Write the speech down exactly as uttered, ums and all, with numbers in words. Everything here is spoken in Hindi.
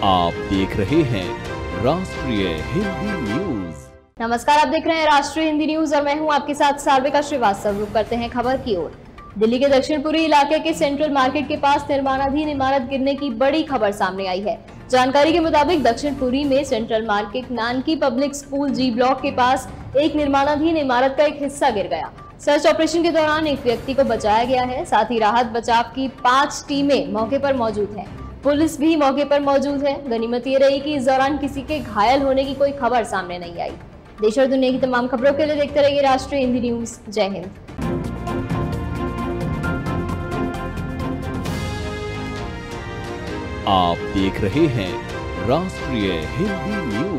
आप देख रहे हैं राष्ट्रीय हिंदी न्यूज। नमस्कार, आप देख रहे हैं राष्ट्रीय हिंदी न्यूज और मैं हूं आपके साथ सार्विका श्रीवास्तव। रुक करते हैं खबर की ओर। दिल्ली के दक्षिण पूर्वी इलाके के सेंट्रल मार्केट के पास निर्माणाधीन इमारत गिरने की बड़ी खबर सामने आई है। जानकारी के मुताबिक दक्षिण पूर्वी में central market Nanki public school G block के पास एक निर्माणाधीन इमारत का एक हिस्सा गिर गया। सर्च ऑपरेशन के दौरान एक व्यक्ति को बचाया गया है। साथ ही राहत बचाव की पांच टीमें मौके पर मौजूद हैं। पुलिस भी मौके पर मौजूद है। गनीमत ये रही कि इस दौरान किसी के घायल होने की कोई खबर सामने नहीं आई। देश और दुनिया की तमाम खबरों के लिए देखते रहिए राष्ट्रीय हिंदी न्यूज। जय हिंद। आप देख रहे हैं राष्ट्रीय हिंदी न्यूज।